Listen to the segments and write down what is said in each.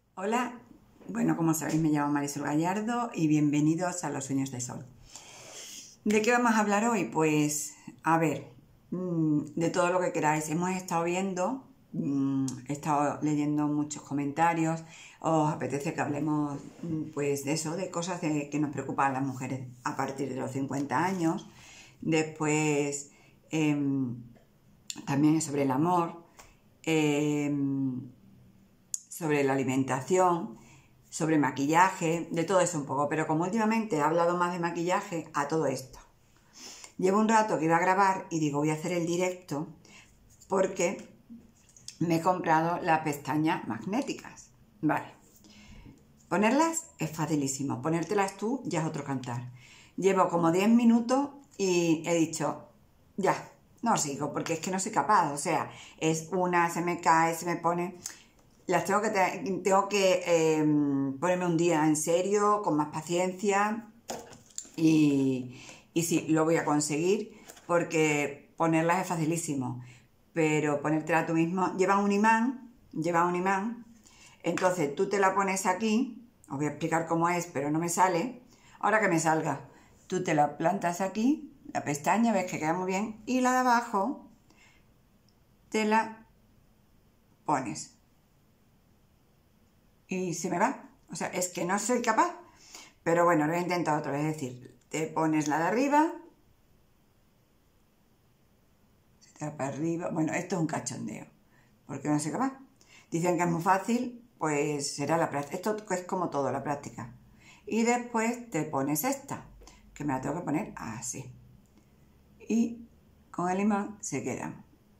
Hola, bueno, como sabéis me llamo Marisol Gallardo y bienvenidos a Los Sueños de Sol. ¿De qué vamos a hablar hoy? Pues, a ver, de todo lo que queráis. Hemos estado viendo, he estado leyendo muchos comentarios. ¿Os apetece que hablemos, pues, de eso, de cosas que nos preocupan a las mujeres a partir de los 50 años? Después, también sobre el amor, sobre la alimentación, sobre maquillaje, de todo eso un poco. Pero como últimamente he hablado más de maquillaje, a todo esto. Llevo un rato que iba a grabar y digo, voy a hacer el directo porque me he comprado las pestañas magnéticas. Vale. Ponerlas es facilísimo. Ponértelas tú ya es otro cantar. Llevo como 10 minutos y he dicho, ya, no sigo porque es que no soy capaz. O sea, es una, se me cae, se me pone... Las tengo que ponerme un día en serio, con más paciencia y sí, lo voy a conseguir porque ponerlas es facilísimo, pero ponértela tú mismo, lleva un imán, entonces tú te la pones aquí, os voy a explicar cómo es, pero no me sale, ahora que me salga, tú te la plantas aquí, la pestaña, ves que queda muy bien, y la de abajo te la pones. Y se me va, o sea, es que no soy capaz, pero bueno, lo he intentado otra vez, es decir, te pones la de arriba, se te va para arriba, bueno, esto es un cachondeo, porque no soy capaz. Dicen que es muy fácil, pues será la práctica, esto es como todo, la práctica. Y después te pones esta, que me la tengo que poner así, y con el imán se queda.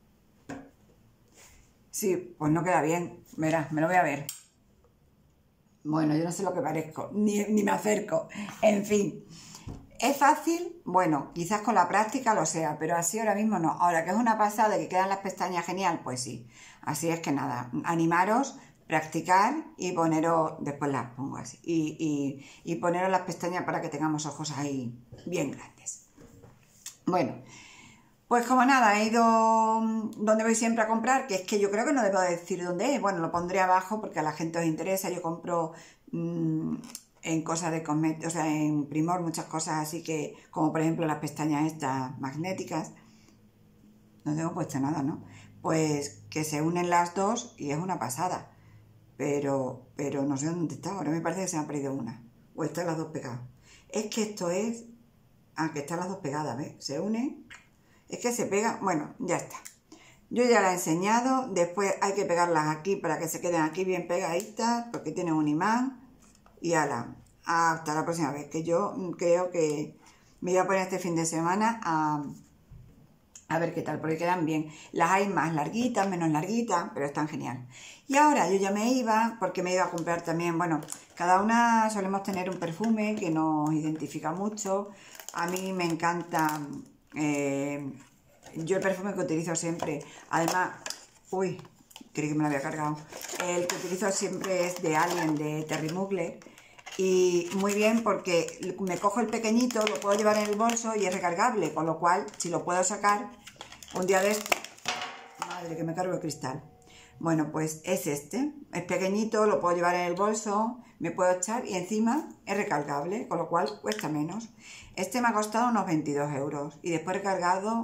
Sí, pues no queda bien, verás, me lo voy a ver. Bueno, yo no sé lo que parezco, ni me acerco, en fin. ¿Es fácil? Bueno, quizás con la práctica lo sea, pero así ahora mismo no. Ahora que es una pasada y que quedan las pestañas genial, pues sí. Así es que nada, animaros, practicar y poneros, después las pongo así, y poneros las pestañas para que tengamos ojos ahí bien grandes. Bueno, pues como nada, he ido donde voy siempre a comprar, que es que yo creo que no debo decir dónde es. Bueno, lo pondré abajo porque a la gente os interesa. Yo compro en cosas de cosméticos, o sea, en Primor muchas cosas así que, como por ejemplo las pestañas estas magnéticas. No tengo puesto nada, ¿no? Pues que se unen las dos y es una pasada. Pero no sé dónde está. Ahora me parece que se me ha perdido una. O están las dos pegadas. Es que esto es... Ah, que están las dos pegadas, ¿ves? Se unen... Es que se pega, bueno, ya está. Yo ya la he enseñado, después hay que pegarlas aquí para que se queden aquí bien pegaditas, porque tienen un imán. Y ala, hasta la próxima vez, que yo creo que me voy a poner este fin de semana a ver qué tal, porque quedan bien. Las hay más larguitas, menos larguitas, pero están genial. Y ahora yo ya me iba, porque me iba a comprar también, bueno, cada una solemos tener un perfume que nos identifica mucho. A mí me encanta... yo el perfume que utilizo siempre, además, uy, creí que me lo había cargado, el que utilizo siempre es de Alien, de Terry Mugler, y muy bien porque me cojo el pequeñito, lo puedo llevar en el bolso y es recargable, con lo cual, si lo puedo sacar un día de esto, madre que me cargo el cristal. Bueno, pues es este, es pequeñito, lo puedo llevar en el bolso, me puedo echar y encima es recargable, con lo cual cuesta menos. Este me ha costado unos 22 euros y después recargar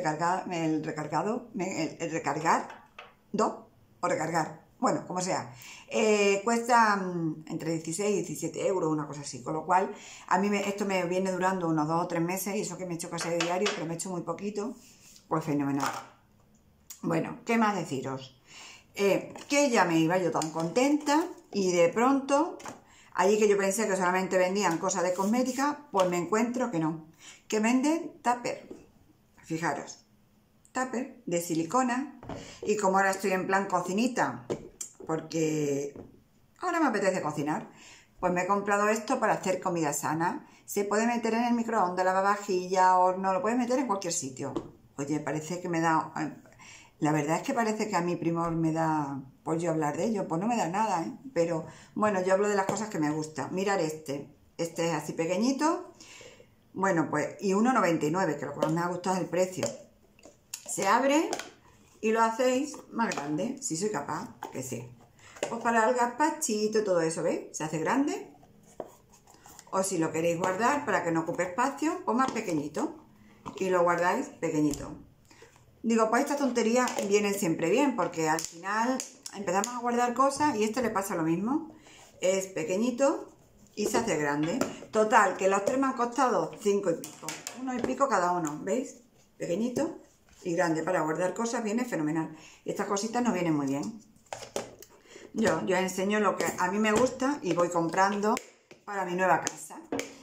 o recargar, bueno, como sea, cuesta entre 16 y 17 euros, una cosa así, con lo cual a mí esto me viene durando unos 2 o 3 meses y eso que me he hecho casi de diario, pero me he hecho muy poquito, pues fenomenal. Bueno, ¿qué más deciros? Que ya me iba yo tan contenta y de pronto, allí que yo pensé que solamente vendían cosas de cosmética, pues me encuentro que no, que venden tupper, fijaros, tupper de silicona. Y como ahora estoy en plan cocinita, porque ahora me apetece cocinar, pues me he comprado esto para hacer comida sana. Se puede meter en el microondas, lavavajillas, horno, lo puedes meter en cualquier sitio. Oye, parece que me da... La verdad es que parece que a mi Primor me da, pues yo hablar de ello, pues no me da nada, ¿eh? Pero bueno, yo hablo de las cosas que me gustan. Mirar este es así pequeñito, bueno, pues, y 1,99, que lo que más me ha gustado es el precio. Se abre y lo hacéis más grande, si soy capaz, que sí. pues para el gazpachito, todo eso, ¿veis? Se hace grande. O si lo queréis guardar para que no ocupe espacio, pues más pequeñito. Y lo guardáis pequeñito. Digo, pues estas tonterías vienen siempre bien, porque al final empezamos a guardar cosas y esto le pasa lo mismo. Es pequeñito y se hace grande. Total, que los tres me han costado 5 y pico. 1 y pico cada uno, ¿veis? Pequeñito y grande. Para guardar cosas viene fenomenal. Y estas cositas nos vienen muy bien. Yo os enseño lo que a mí me gusta y voy comprando para mi nueva casa.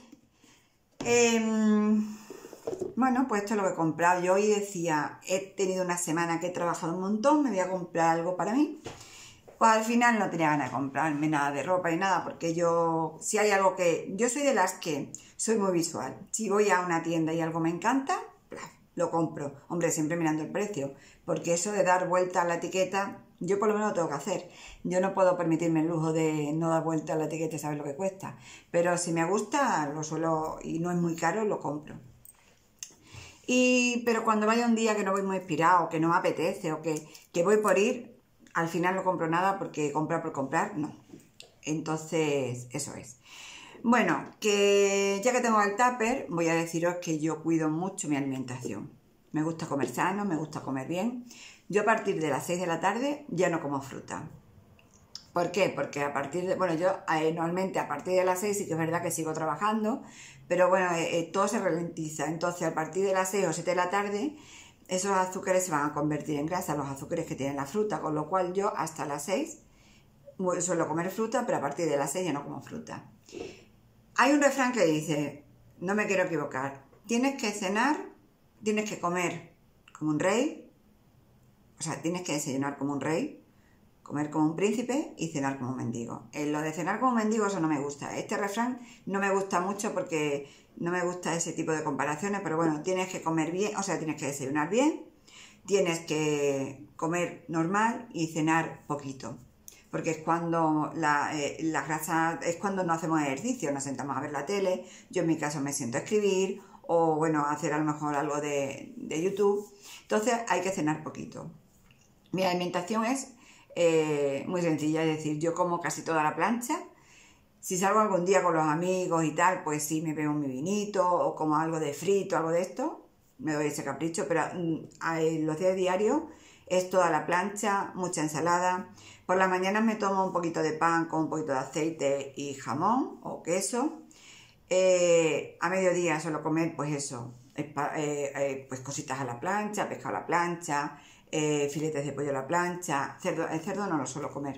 Bueno, pues esto es lo que he comprado. Yo hoy decía, he tenido una semana que he trabajado un montón, me voy a comprar algo para mí. Pues al final no tenía ganas de comprarme nada de ropa y nada, porque yo, si hay algo que... Yo soy de las que soy muy visual. Si voy a una tienda y algo me encanta, lo compro. Hombre, siempre mirando el precio, porque eso de dar vuelta a la etiqueta, yo por lo menos lo tengo que hacer. Yo no puedo permitirme el lujo de no dar vuelta a la etiqueta y saber lo que cuesta. Pero si me gusta, lo suelo, y no es muy caro, lo compro. Pero cuando vaya un día que no voy muy inspirado, que no me apetece o que voy por ir, al final no compro nada porque comprar por comprar, no. Entonces, eso es. Bueno, que ya que tengo el tupper, voy a deciros que yo cuido mucho mi alimentación. Me gusta comer sano, me gusta comer bien. Yo a partir de las 6 de la tarde ya no como fruta. ¿Por qué? Porque a partir de... Bueno, yo normalmente a partir de las 6 sí que es verdad que sigo trabajando, pero bueno, todo se ralentiza. Entonces, a partir de las 6 o 7 de la tarde, esos azúcares se van a convertir en grasa, los azúcares que tiene la fruta, con lo cual yo hasta las 6 suelo comer fruta, pero a partir de las 6 ya no como fruta. Hay un refrán que dice, no me quiero equivocar, tienes que cenar, tienes que comer como un rey, o sea, tienes que desayunar como un rey, comer como un príncipe y cenar como un mendigo. Lo de cenar como un mendigo, eso no me gusta. Este refrán no me gusta mucho porque no me gusta ese tipo de comparaciones, pero bueno, tienes que comer bien, o sea, tienes que desayunar bien, tienes que comer normal y cenar poquito. Porque es cuando la grasa, es cuando no hacemos ejercicio, nos sentamos a ver la tele, yo en mi caso me siento a escribir, o bueno, hacer a lo mejor algo de YouTube. Entonces hay que cenar poquito. Mi alimentación es muy sencilla, es decir, yo como casi toda la plancha. Si salgo algún día con los amigos y tal, pues sí me bebo mi vinito o como algo de frito, algo de esto, me doy ese capricho, pero los días diarios es toda la plancha, mucha ensalada. Por las mañanas me tomo un poquito de pan con un poquito de aceite y jamón o queso. A mediodía suelo comer pues eso, pues cositas a la plancha, pescado a la plancha, filetes de pollo a la plancha. El cerdo no lo suelo comer.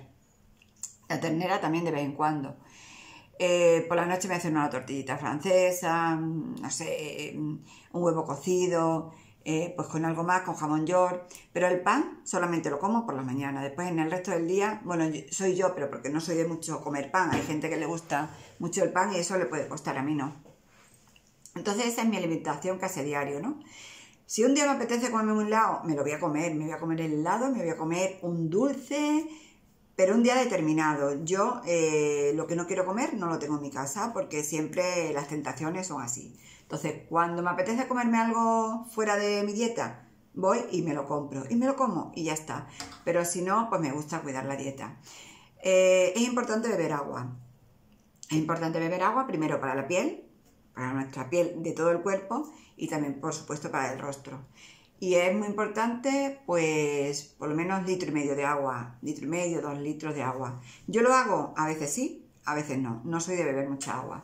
La ternera también de vez en cuando. Por la noche me hacen una tortillita francesa, no sé, un huevo cocido, pues con algo más, con jamón york. Pero el pan solamente lo como por la mañana. Después en el resto del día, bueno, soy yo, pero porque no soy de mucho comer pan. Hay gente que le gusta mucho el pan y eso le puede costar, a mí no. Entonces esa es mi alimentación casi a diario, ¿no? Si un día me apetece comerme un helado, me lo voy a comer. Me voy a comer el helado, me voy a comer un dulce, pero un día determinado. Yo lo que no quiero comer no lo tengo en mi casa porque siempre las tentaciones son así. Entonces, cuando me apetece comerme algo fuera de mi dieta, voy y me lo compro. Y me lo como y ya está. Pero si no, pues me gusta cuidar la dieta. Es importante beber agua. Es importante beber agua primero para la piel, para nuestra piel de todo el cuerpo y también, por supuesto, para el rostro. Y es muy importante, pues, por lo menos 1,5 litros de agua, 1,5 litros, 2 litros de agua. Yo lo hago, a veces sí, a veces no. No soy de beber mucha agua.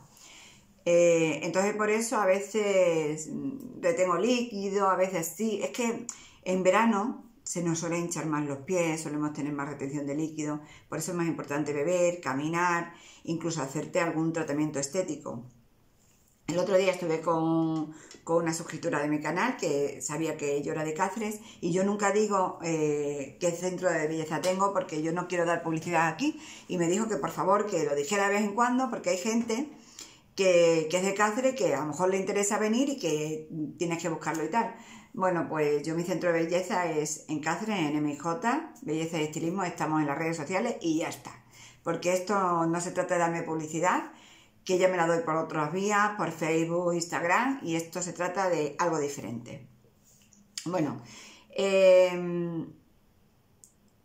Entonces, por eso a veces retengo líquido, a veces sí. Es que en verano se nos suelen hinchar más los pies, solemos tener más retención de líquido. Por eso es más importante beber, caminar, incluso hacerte algún tratamiento estético. El otro día estuve con una suscriptora de mi canal que sabía que yo era de Cáceres y yo nunca digo qué centro de belleza tengo porque yo no quiero dar publicidad aquí y me dijo que por favor que lo dijera de vez en cuando porque hay gente que es de Cáceres que a lo mejor le interesa venir y que tienes que buscarlo y tal. Bueno, pues yo mi centro de belleza es en Cáceres, en MJ, Belleza y Estilismo, estamos en las redes sociales y ya está. Porque esto no se trata de darme publicidad, que ya me la doy por otras vías, por Facebook, Instagram, y esto se trata de algo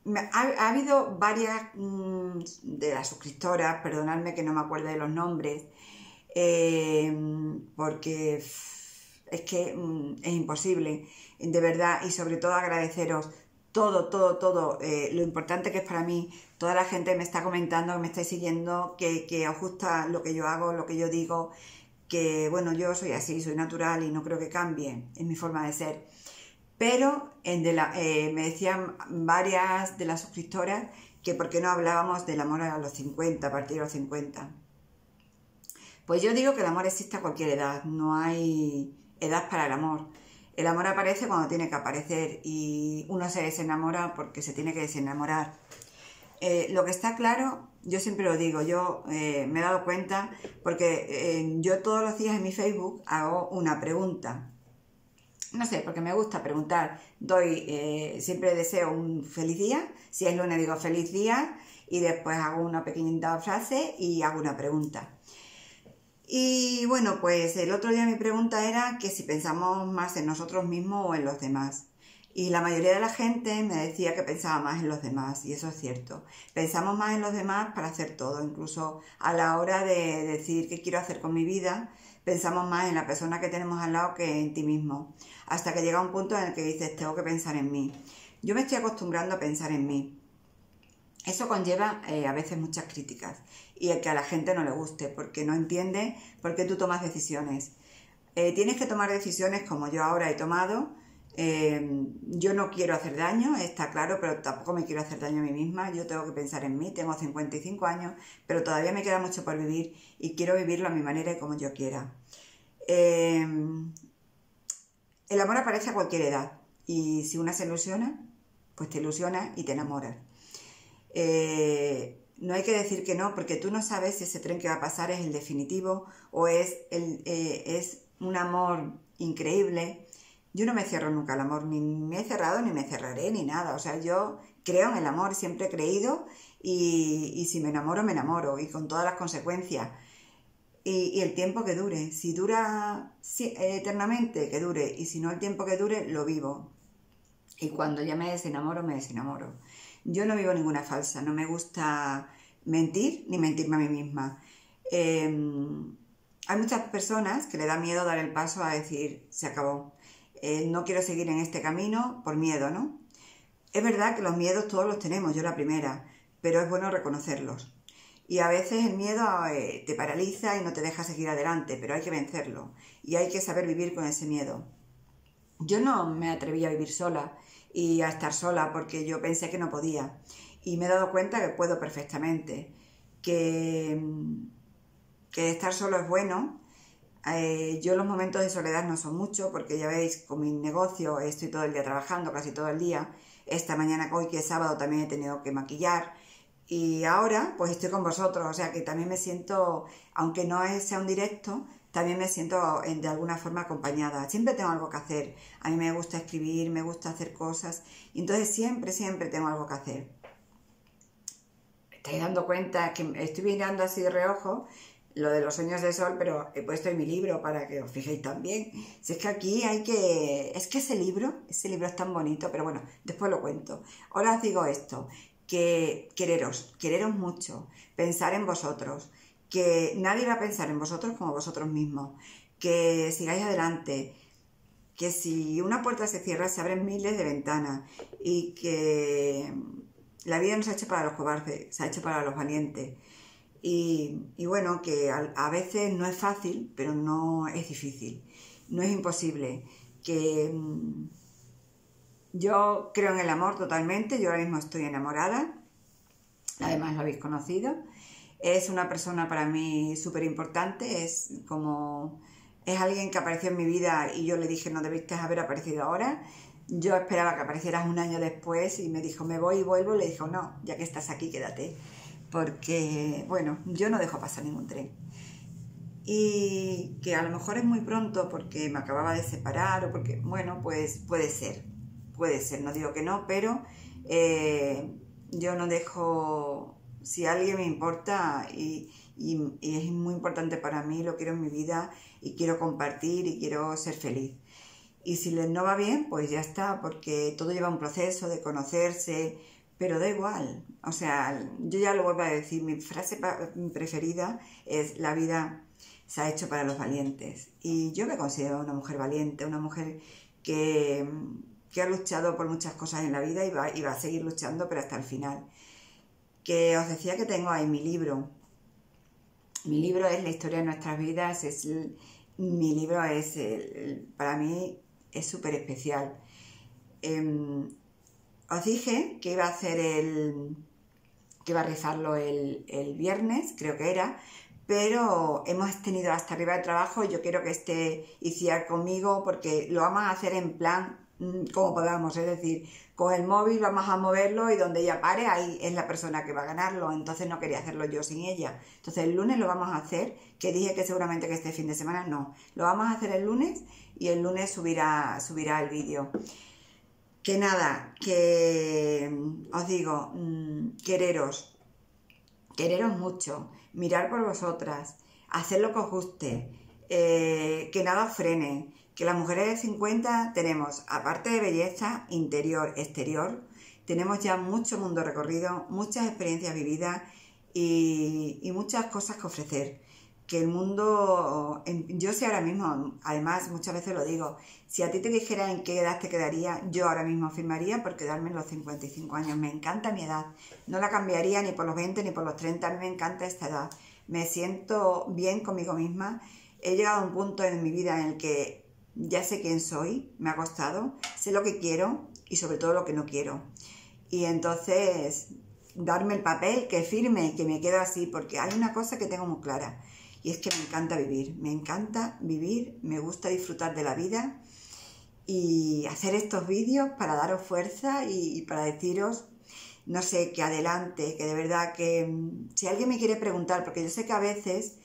ha habido varias de las suscriptoras, perdonadme que no me acuerdo de los nombres, porque es que es imposible, de verdad, y sobre todo agradeceros todo, lo importante que es para mí, toda la gente que me está comentando, que me estáis siguiendo, que os gusta lo que yo hago, lo que yo digo, que bueno, yo soy así, soy natural y no creo que cambie, es mi forma de ser. Pero me decían varias de las suscriptoras que por qué no hablábamos del amor a los 50, a partir de los 50. Pues yo digo que el amor existe a cualquier edad, no hay edad para el amor. El amor aparece cuando tiene que aparecer y uno se desenamora porque se tiene que desenamorar. Lo que está claro, yo siempre lo digo, yo me he dado cuenta porque yo todos los días en mi Facebook hago una pregunta. No sé, porque me gusta preguntar. Siempre deseo un feliz día. Si es lunes digo feliz día y después hago una pequeñita frase y hago una pregunta. Y bueno, pues el otro día mi pregunta era que si pensamos más en nosotros mismos o en los demás. Y la mayoría de la gente me decía que pensaba más en los demás, y eso es cierto. Pensamos más en los demás para hacer todo, incluso a la hora de decir qué quiero hacer con mi vida, pensamos más en la persona que tenemos al lado que en ti mismo. Hasta que llega un punto en el que dices, tengo que pensar en mí. Yo me estoy acostumbrando a pensar en mí. Eso conlleva a veces muchas críticas y que a la gente no le guste porque no entiende por qué tú tomas decisiones. Tienes que tomar decisiones como yo ahora he tomado. Yo no quiero hacer daño, está claro, pero tampoco me quiero hacer daño a mí misma. Yo tengo que pensar en mí, tengo 55 años, pero todavía me queda mucho por vivir y quiero vivirlo a mi manera y como yo quiera. El amor aparece a cualquier edad y si una se ilusiona, pues te ilusiona y te enamoras. No hay que decir que no, porque tú no sabes si ese tren que va a pasar es el definitivo o es un amor increíble. Yo no me cierro nunca al amor, ni me he cerrado, ni me cerraré, ni nada. O sea, yo creo en el amor, siempre he creído y si me enamoro y con todas las consecuencias. Y el tiempo que dure, si dura eternamente, que dure, y si no el tiempo que dure, lo vivo. Y cuando ya me desenamoro, me desenamoro. Yo no vivo ninguna falsa, no me gusta mentir ni mentirme a mí misma. Hay muchas personas que le da miedo dar el paso a decir, se acabó. No quiero seguir en este camino por miedo, ¿no? Es verdad que los miedos todos los tenemos, yo la primera, pero es bueno reconocerlos. Y a veces el miedo te paraliza y no te deja seguir adelante, pero hay que vencerlo y hay que saber vivir con ese miedo. Yo no me atreví a vivir sola y a estar sola porque yo pensé que no podía y me he dado cuenta que puedo perfectamente, que estar solo es bueno. Yo los momentos de soledad no son mucho porque ya veis, con mi negocio estoy todo el día trabajando, casi todo el día. Esta mañana, hoy que es sábado, también he tenido que maquillar y ahora pues estoy con vosotros, o sea que también me siento, aunque no sea un directo, también me siento de alguna forma acompañada. Siempre tengo algo que hacer. A mí me gusta escribir, me gusta hacer cosas. Y entonces siempre tengo algo que hacer. Me estáis dando cuenta que estoy mirando así de reojo lo de los sueños de sol, pero he puesto en mi libro para que os fijéis también. Si es que aquí hay que... Es que ese libro es tan bonito, pero bueno, después lo cuento. Ahora os digo esto, que quereros mucho, pensar en vosotros, que nadie va a pensar en vosotros como vosotros mismos, que sigáis adelante, que si una puerta se cierra se abren miles de ventanas y que la vida no se ha hecho para los cobardes, se ha hecho para los valientes. Y bueno, que a veces no es fácil, pero no es difícil, no es imposible. Que yo creo en el amor totalmente, yo ahora mismo estoy enamorada, además lo habéis conocido. Es una persona para mí súper importante, es alguien que apareció en mi vida y yo le dije no debiste haber aparecido ahora. Yo esperaba que aparecieras un año después y me dijo me voy y vuelvo, le dijo no, ya que estás aquí quédate, porque bueno, yo no dejo pasar ningún tren. Y que a lo mejor es muy pronto porque me acababa de separar o porque, bueno, pues puede ser, no digo que no, pero yo no dejo... Si alguien me importa y es muy importante para mí, lo quiero en mi vida y quiero compartir y quiero ser feliz. Y si les no va bien, pues ya está, porque todo lleva un proceso de conocerse, pero da igual. O sea, yo ya lo vuelvo a decir, mi frase preferida es: la vida se ha hecho para los valientes. Y yo me considero una mujer valiente, una mujer que ha luchado por muchas cosas en la vida y va a seguir luchando, pero hasta el final. Que os decía que tengo ahí mi libro. Mi libro es La historia de nuestras vidas. Mi libro es, para mí, es súper especial. Os dije que iba a hacer que iba a rezarlo el viernes, creo que era, pero hemos tenido hasta arriba de trabajo y yo quiero que esté Iciar conmigo porque lo vamos a hacer en plan como podamos, es decir, con el móvil vamos a moverlo y donde ella pare, ahí es la persona que va a ganarlo, entonces no quería hacerlo yo sin ella. Entonces el lunes lo vamos a hacer, que dije que seguramente que este fin de semana no, lo vamos a hacer el lunes y el lunes subirá el vídeo. Que nada, que os digo, quereros mucho, mirar por vosotras, hacer lo que os guste, que nada os frene, que las mujeres de 50 tenemos, aparte de belleza interior, exterior, tenemos ya mucho mundo recorrido, muchas experiencias vividas y muchas cosas que ofrecer. Que el mundo, yo sé ahora mismo, además muchas veces lo digo, si a ti te dijera en qué edad te quedaría, yo ahora mismo firmaría por quedarme en los 55 años. Me encanta mi edad, no la cambiaría ni por los 20 ni por los 30, a mí me encanta esta edad. Me siento bien conmigo misma, he llegado a un punto en mi vida en el que ya sé quién soy, me ha costado, sé lo que quiero y sobre todo lo que no quiero. Y entonces, darme el papel, que firme, que me quedo así, porque hay una cosa que tengo muy clara. Y es que me encanta vivir, me gusta disfrutar de la vida y hacer estos vídeos para daros fuerza y para deciros, no sé, que adelante, que de verdad que si alguien me quiere preguntar, porque yo sé que a veces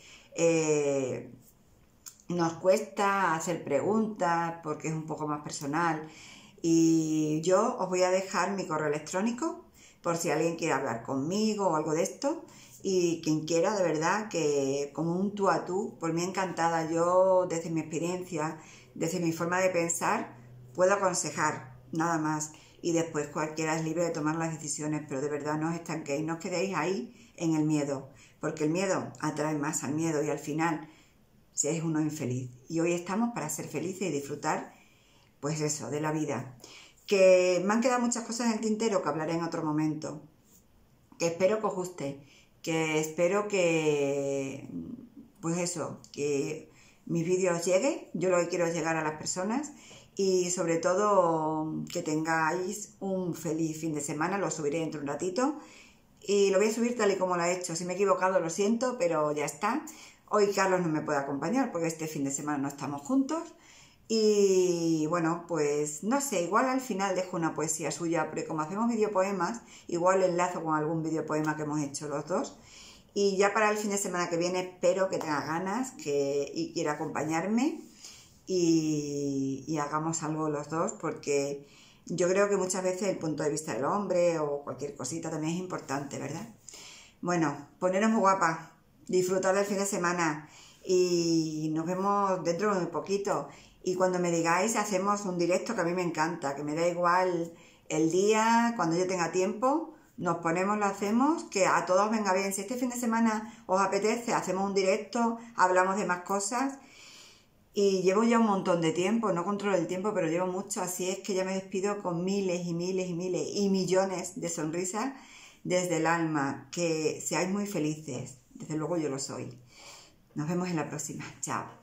nos cuesta hacer preguntas porque es un poco más personal y yo os voy a dejar mi correo electrónico por si alguien quiere hablar conmigo o algo de esto. Y quien quiera, de verdad, que como un tú a tú, por mí encantada, yo desde mi experiencia, desde mi forma de pensar, puedo aconsejar, nada más. Y después cualquiera es libre de tomar las decisiones, pero de verdad no os estanquéis, no os quedéis ahí en el miedo, porque el miedo atrae más al miedo y al final se es uno infeliz. Y hoy estamos para ser felices y disfrutar, pues eso, de la vida. Que me han quedado muchas cosas en el tintero que hablaré en otro momento, que espero que os guste, que espero que, pues eso, que mis vídeos lleguen, yo lo que quiero es llegar a las personas y sobre todo que tengáis un feliz fin de semana, lo subiré dentro de un ratito y lo voy a subir tal y como lo he hecho, si me he equivocado lo siento, pero ya está. Hoy Carlos no me puede acompañar porque este fin de semana no estamos juntos. Y bueno, pues no sé, igual al final dejo una poesía suya, porque como hacemos videopoemas, igual enlazo con algún videopoema que hemos hecho los dos. Y ya para el fin de semana que viene espero que tenga ganas y quiera acompañarme y hagamos algo los dos, porque yo creo que muchas veces el punto de vista del hombre o cualquier cosita también es importante, ¿verdad? Bueno, poneros muy guapas, disfrutar del fin de semana y nos vemos dentro de muy poquito. Y cuando me digáis, hacemos un directo que a mí me encanta, que me da igual el día, cuando yo tenga tiempo, nos ponemos, lo hacemos, que a todos venga bien. Si este fin de semana os apetece, hacemos un directo, hablamos de más cosas. Y llevo ya un montón de tiempo, no controlo el tiempo, pero llevo mucho, así es que ya me despido con miles y miles y miles y millones de sonrisas desde el alma. Que seáis muy felices, desde luego yo lo soy. Nos vemos en la próxima, chao.